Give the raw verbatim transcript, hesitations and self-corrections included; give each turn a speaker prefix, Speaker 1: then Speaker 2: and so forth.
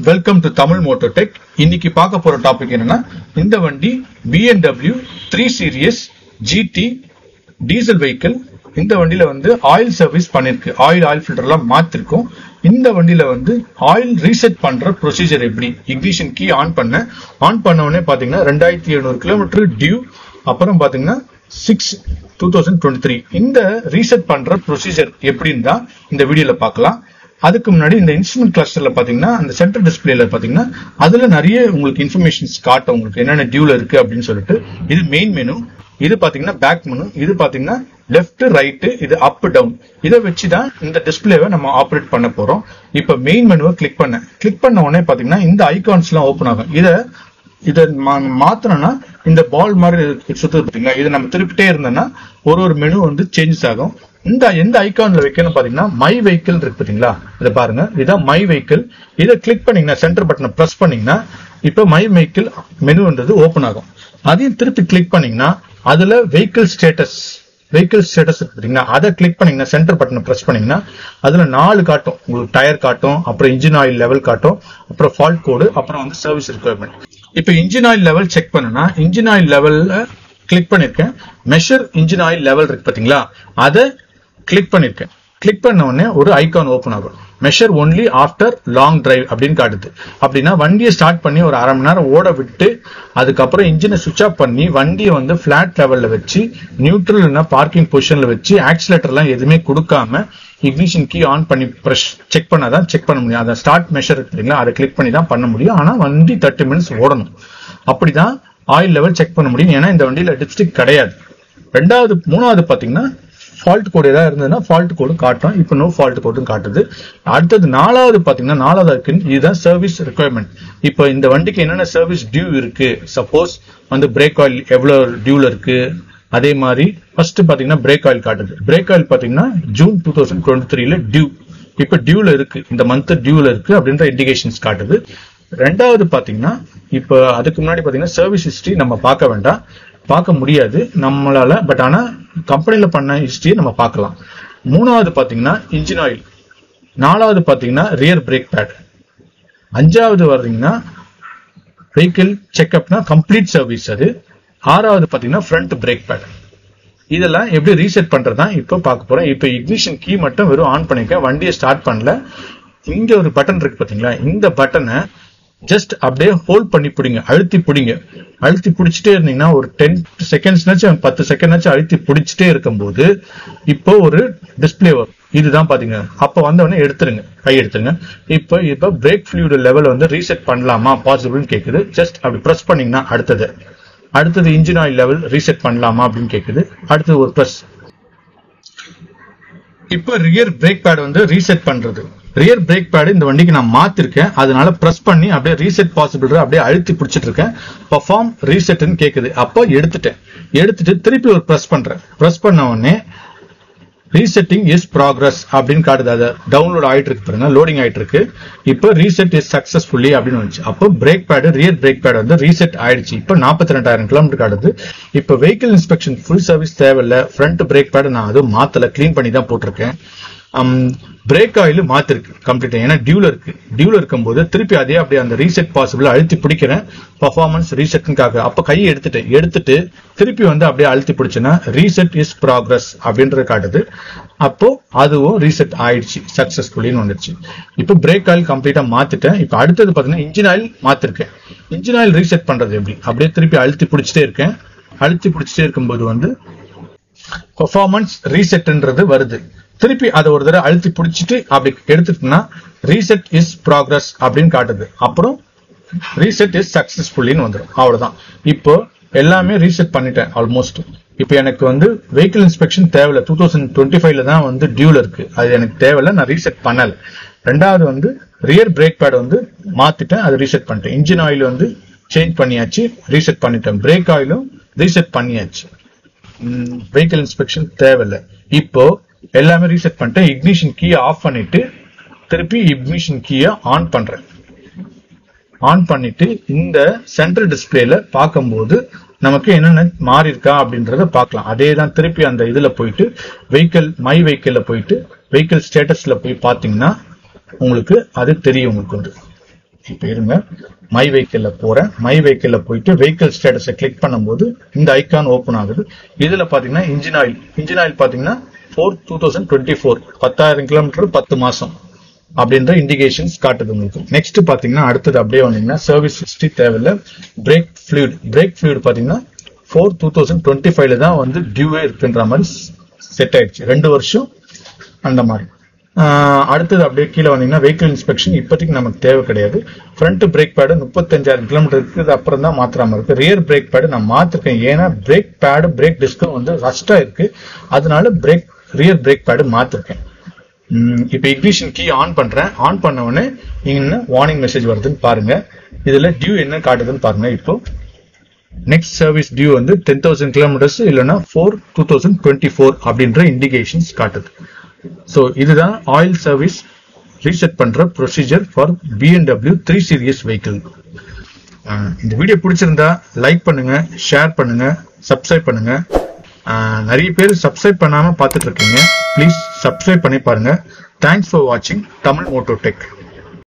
Speaker 1: Welcome to Tamil moto tech. இன்னைக்கு பார்க்க போற டாபிக் என்னன்னா, இந்த வண்டி B M W three series G T diesel vehicle. இந்த வண்டியில வந்து ஆயில் சர்வீஸ் பண்ணிருக்கு, ஆயில் ஆயில் ஃபில்டர் எல்லாம் மாத்திருக்கோம். இந்த வண்டியில வந்து ஆயில் ரீசெட் பண்ற ப்ரொசீஜர் எப்படி, இக்னிஷன் கீ ஆன் பண்ண ஆன் பண்ண உடனே பாத்தீங்கன்னா ரெண்டாயிரத்தி எழுநூறு கிலோமீட்டர் டியூ, அப்புறம் பாத்தீங்கன்னா six two thousand twenty three இந்த ரீசெட் பண்ற ப்ரொசீஜர் எப்படின்னு தான் இந்த வீடியோல பார்க்கலாம். அதுக்கு முன்னாடி இந்த இன்ஸ்ட்ருமெண்ட் கிளஸ்டர்ல பாத்தீங்கன்னா அந்த சென்டர் டிஸ்பிளேல பாத்தீங்கன்னா அதுல நிறைய உங்களுக்கு இன்ஃபர்மேஷன்ஸ் காட்டும், உங்களுக்கு என்னென்ன டியூல இருக்கு அப்படின்னு சொல்லிட்டு. இது மெயின் மெனு, இது பாத்தீங்கன்னா பேக் மெனு, இது பாத்தீங்கன்னா லெஃப்ட் ரைட், இது அப் டவுன். இதை வச்சுதான் இந்த டிஸ்பிளேவை நம்ம ஆப்ரேட் பண்ண போறோம். இப்ப மெயின் மெனுவை கிளிக் பண்ண கிளிக் பண்ண உடனே பாத்தீங்கன்னா இந்த ஐகான்ஸ் எல்லாம் ஓபன் ஆகும். இதை இதை மாத்திரம்னா இந்த பால் மாதிரி சுத்துது பாத்தீங்களா, இதை நம்ம திருப்பிட்டே இருந்தோம்னா ஒரு ஒரு மெனு வந்து சேஞ்சஸ் ஆகும். இந்த எந்த ஐகான்ல வைக்கணும் பாத்தீங்கன்னா மை வெஹிக்கிள் இருக்கு பாத்தீங்களா, இதை பாருங்க, இதான் மை வெஹிக்கிள். இதை கிளிக் பண்ணீங்கன்னா சென்டர் பட்டனை பிரஸ் பண்ணீங்கன்னா இப்ப மை வெஹிக்கிள் மெனுன்றது ஓபன் ஆகும். அதையும் திருப்பி கிளிக் பண்ணீங்கன்னா அதுல வெஹிக்கிள் ஸ்டேட்டஸ் வெஹிக்கிள் ஸ்டேட்டஸ் இருக்கு பாத்தீங்கன்னா, அதை கிளிக் பண்ணீங்கன்னா சென்டர் பட்டனை பிரஸ் பண்ணீங்கன்னா அதுல நாலு காட்டும், உங்களுக்கு டயர் காட்டும், அப்புறம் இன்ஜின் ஆயில் லெவல் காட்டும், அப்புறம் ஃபால்ட் கோடு, அப்புறம் வந்து சர்வீஸ் ரிக்வயர்மெண்ட். இப்ப இன்ஜின் ஆயில் லெவல் செக் பண்ணனா இன்ஜின் ஆயில் லெவல்ல கிளிக் பண்ணிருக்கேன். மெஷர் இன்ஜின் ஆயில் லெவல் இருக்கு பாத்தீங்களா, அதை கிளிக் பண்ணிருக்கேன். கிளிக் பண்ண உடனே ஒரு ஐகான் ஓபன் ஆகும். Measure only after long drive அப்படின்னு காட்டுது. அப்படின்னா வண்டியை ஸ்டார்ட் பண்ணி ஒரு அரை மணி நேரம் ஓட விட்டு அதுக்கப்புறம் இன்ஜினை சுவிட்ச் ஆஃப் பண்ணி வண்டியை வந்து பிளாட் லெவல்ல வச்சு நியூட்ரல் பார்க்கிங் பொசிஷன்ல வச்சு ஆக்சிலேட்டர் எல்லாம் எதுவுமே கொடுக்காம இக்னிஷன் கீ ஆன் பண்ணி பிரஷ் செக் பண்ணாதான் செக் பண்ண முடியும். அதை ஸ்டார்ட் மெஷர் இருக்குங்களா, அதை கிளிக் பண்ணி தான் பண்ண முடியும். ஆனா வண்டி தேர்ட்டி மினிட்ஸ் ஓடணும், அப்படிதான் ஆயில் லெவல் செக் பண்ண முடியும். ஏன்னா இந்த வண்டியில டிப்ஸ்டிக் கிடையாது. ரெண்டாவது மூணாவது பாத்தீங்கன்னா ஃபால்ட் கோடு ஏதாவது இருந்ததுன்னா ஃபால்ட் கோடு காட்டும். இப்போ நோ ஃபால்ட் கோடும் காட்டுது. அடுத்தது நாலாவது பாத்தீங்கன்னா நாலாவது இருக்கு, இதுதான் சர்வீஸ் ரிக்வயர்மெண்ட். இப்போ இந்த வண்டிக்கு என்னென்ன சர்வீஸ் டியூ இருக்கு, சப்போஸ் வந்து பிரேக் ஆயில் எவ்வளவு டியூல இருக்கு. அதே மாதிரி ஃபர்ஸ்ட் பாத்தீங்கன்னா பிரேக் ஆயில் காட்டுது. பிரேக் ஆயில் பாத்தீங்கன்னா ஜூன் டூ தௌசண்ட் டுவெண்ட்டி த்ரீல டியூ, இப்ப டியூல இருக்கு, இந்த மந்த் டியூல இருக்கு அப்படின்ற இண்டிகேஷன்ஸ் காட்டுது. ரெண்டாவது பாத்தீங்கன்னா இப்ப அதுக்கு முன்னாடி பாத்தீங்கன்னா சர்வீஸ் ஹிஸ்டரி நம்ம பார்க்க வேண்டாம், பார்க்க முடியாது நம்மளால, பட் ஆனா கம்பெனில பண்ண ஹிஸ்டரியை நம்ம பார்க்கலாம். மூணாவது பாத்தீங்கன்னா இன்ஜின் ஆயில், நாலாவது பாத்தீங்கன்னா ரியர் பிரேக் பேட், அஞ்சாவது வர்றீங்கன்னா வெஹிக்கிள் செக்அப்னா கம்ப்ளீட் சர்வீஸ் அது, ஆறாவது பாத்தீங்கன்னா ஃப்ரண்ட் பிரேக் பேட். இதெல்லாம் எப்படி ரீசெட் பண்றதா இப்ப பார்க்க போறோம். இப்ப இக்னிஷன் கீ மட்டும் வெறும் ஆன் பண்ணிக்க, வண்டியை ஸ்டார்ட் பண்ணல. இங்க ஒரு பட்டன் இருக்கு பாத்தீங்களா, இந்த பட்டனை ஜஸ்ட் அப்படியே ஹோல்ட் பண்ணி பிடிங்க, அழுத்தி பிடிங்க. அழுத்தி பிடிச்சிட்டே இருந்தீங்கன்னா ஒரு டென் செகண்ட்ஸ்னாச்சும் பத்து செகண்ட்னாச்சும் அழுத்தி பிடிச்சிட்டே இருக்கும்போது இப்போ ஒரு டிஸ்பிளே வரும். இதுதான் பாத்தீங்க. அப்ப வந்தவொடனே எடுத்துருங்க, கை எடுத்துருங்க. இப்போ இப்ப பிரேக் ஃப்ளூயிட் லெவல் வந்து ரீசெட் பண்ணலாமா பாசிபிள்னு கேக்குது. ஜஸ்ட் அப்படி பிரஸ் பண்ணீங்கன்னா அடுத்தது அடுத்தது இன்ஜின் ஆயில் லெவல் ரீசெட் பண்ணலாமா அப்படின்னு கேக்குது. அடுத்தது ஒரு பிரஸ். இப்ப ரியர் பிரேக் பேட் வந்து ரீசெட் பண்றது. ரியர் பிரேக் பேட் இந்த வண்டிக்கு நான் மாத்திருக்கேன், அதனால பிரஸ் பண்ணி அப்படியே ரீசெட் பாசிபிள் அப்படியே அழுத்தி பிடிச்சிட்டு இருக்கேன். பெர்ஃபார்ம் ரீசெட்னு கேக்குது. அப்போ எடுத்துட்டேன். எடுத்துட்டு திருப்பி ஒரு பிரஸ் பண்றேன். பிரஸ் பண்ண உடனே ரீசெட்டிங் இஸ் ப்ராக்ரஸ் அப்படின்னு காட்டுது. அதை டவுன்லோட் ஆயிட்டு இருக்கு பாருங்க, லோடிங் ஆயிட்டு இருக்கு. இப்போ ரீசெட் இஸ் சக்சஸ்ஃபுல்லி அப்படின்னு வந்துச்சு. அப்போ brake pad rear brake pad வந்து ரீசெட் ஆயிடுச்சு. இப்போ நாற்பத்தி ரெண்டாயிரம் கிலோமீட்டர் காட்டுது. இப்போ வெஹிக்கிள் இன்ஸ்பெக்ஷன் ஃபுல் சர்வீஸ் தேவையில்ல. ஃப்ரண்ட் பிரேக் பேடு நான் அதுவும் மாத்தல, கிளீன் பண்ணி தான் போட்டிருக்கேன். பிரேக் ஆயில் மாத்திருக்கு கம்ப்ளீட்டா, ஏன்னா டியூல இருக்கு. டியூல இருக்கும்போது திருப்பி அதே அப்படியே அந்த ரீசெட் பாசிபிள் அழுத்தி பிடிக்கிறேன், பர்ஃபார்மன்ஸ் ரீசெட்காக. அப்ப கையை எடுத்துட்டு எடுத்துட்டு திருப்பி வந்து அப்படியே அழுத்தி பிடிச்சேன்னா ரீசெட் இஸ் ப்ராக்ரஸ் அப்படின்றது காட்டுது. அப்போ அதுவும் ரீசெட் ஆயிடுச்சு, சக்சஸ்ஃபுல்லின்னு வந்துருச்சு. இப்போ பிரேக் ஆயில் கம்ப்ளீட்டா மாத்திட்டேன். இப்போ அடுத்தது பாத்தீங்கன்னா இன்ஜின் ஆயில் மாத்திருக்கேன். இன்ஜின் ஆயில் ரீசெட் பண்றது எப்படி, அப்படியே திருப்பி அழுத்தி பிடிச்சிட்டே இருக்கேன். அழுத்தி பிடிச்சிட்டே இருக்கும்போது வந்து பர்ஃபார்மன்ஸ் ரீசெட்ன்றது வருது. திருப்பி அதை ஒரு தடவை அழுத்தி பிடிச்சிட்டு அப்படி எடுத்துட்டுனா ரீசெட் இஸ் ப்ராக்ரஸ் அப்படின்னு காட்டுது. அப்புறம் ரீசெட் இஸ் சக்சஸ்ஃபுல்லின்னு வந்துடும். அவ்வளவுதான். இப்போ எல்லாமே ரீசெட் பண்ணிட்டேன் ஆல்மோஸ்ட். இப்போ எனக்கு வந்து வெஹிக்கிள் இன்ஸ்பெக்ஷன் தேவையில்ல, டூ தௌசண்ட் டுவெண்ட்டி ஃபைவ்ல தான் வந்து டியூல இருக்கு, அது எனக்கு தேவையில்ல, நான் ரீசெட் பண்ணல. ரெண்டாவது வந்து ரியர் பிரேக் பேட் வந்து மாத்திட்டேன், அது ரீசெட் பண்ணிட்டேன். இன்ஜின் ஆயில் வந்து சேஞ்ச் பண்ணியாச்சு, ரீசெட் பண்ணிட்டேன். பிரேக் ஆயிலும் ரீசெட் பண்ணியாச்சு. வெஹிக்கிள் இன்ஸ்பெக்ஷன் தேவையில்லை. இப்போ எல்லாமே ரீசெட் பண்ணிட்டு இக்னிஷன் கீயை ஆஃப் பண்ணிட்டு திருப்பி இக்னிஷன் கீயை ஆன் பண்றேன். ஆன் பண்ணிட்டு இந்த சென்ட்ரல் டிஸ்பிளேல பார்க்கும்போது நமக்கு என்னென்ன மாறி இருக்கா அப்படின்றத பார்க்கலாம். அதே தான் திருப்பி அந்த இதுல போயிட்டு வெஹிக்கிள் மை வெஹிக்கிள்ல போயிட்டு வெஹிக்கிள் ஸ்டேட்டஸ்ல போய் பாத்தீங்கன்னா உங்களுக்கு அது தெரியும். உங்களுக்கு வந்து இப்போ இருங்க, மை வெஹிக்கிள்ல போறேன். மை வெஹிக்கிள்ல போயிட்டு வெஹிக்கிள் ஸ்டேட்டஸை கிளிக் பண்ணும்போது இந்த ஐக்கான் ஓபன் ஆகுது. இதுல பாத்தீங்கன்னா இன்ஜின் ஆயில் இன்ஜின் ஆயில் பாத்தீங்கன்னா four two thousand twenty four பத்தாயிரம் கிலோமீட்டர் பத்து மாசம் அப்படின்ற இண்டிகேஷன்ஸ் காட்டுது உங்களுக்கு. நெக்ஸ்ட் பாத்தீங்கன்னா அடுத்தது அப்படியே வந்தீங்கன்னா சர்வீஸ் ஹிஸ்டரி தேவையில்ல. பிரேக் ஃப்ளூயிட் பிரேக் ஃப்ளூயிட் பாத்தீங்கன்னா ஃபோர் டூ தௌசண்ட் டுவெண்ட்டி ஃபைவ்ல தான் வந்து டியூவே இருக்குன்ற மாதிரி செட் ஆயிடுச்சு, ரெண்டு வருஷம் அந்த மாதிரி. அடுத்தது அப்படியே கீழே வந்தீங்கன்னா வெஹிக்கிள் இன்ஸ்பெக்ஷன் இப்போதைக்கு நமக்கு தேவை கிடையாது. ஃப்ரண்ட் பிரேக் பேடு முப்பத்தஞ்சாயிரம் கிலோமீட்டர் இருக்குது, அப்புறம் தான் மாத்திராம இருக்கு. ரியர் பிரேக் பேடு நான் மாத்திருக்கேன், ஏன்னா பிரேக் பேடு பிரேக் டிஸ்கும் வந்து ரஸ்டா இருக்கு, அதனால பிரேக் ரியர் பிரேக் பேடு மாத்திருக்கேன். இப்போ இக்னிஷன் கீ ஆன் பண்றேன். ஆன் பண்ண உடனே என்ன வார்னிங் மெசேஜ் வருதுன்னு பாருங்க. இதுல டியூ என்ன காட்டுதுன்னு பாருங்க. இப்போ நெக்ஸ்ட் சர்வீஸ் டியூ வந்து டென் தௌசண்ட் கிலோமீட்டர்ஸ் இல்லைன்னா four two thousand twenty four அப்படின்ற இண்டிகேஷன்ஸ் காட்டுது. ஸோ இதுதான் ஆயில் சர்வீஸ் ரீசெட் பண்ற procedure for B M W three series vehicle. இந்த வீடியோ பிடிச்சிருந்தா லைக் பண்ணுங்க, ஷேர் பண்ணுங்க, சப்ஸ்கிரைப் பண்ணுங்க. நிறைய பேர் சப்ஸ்கிரைப் பண்ணாம பார்த்துட்டு இருக்கீங்க, ப்ளீஸ் சப்ஸ்கிரைப் பண்ணி பாருங்க. தேங்க்ஸ் ஃபார் வாட்சிங் தமிழ் மோட்டோ டெக்.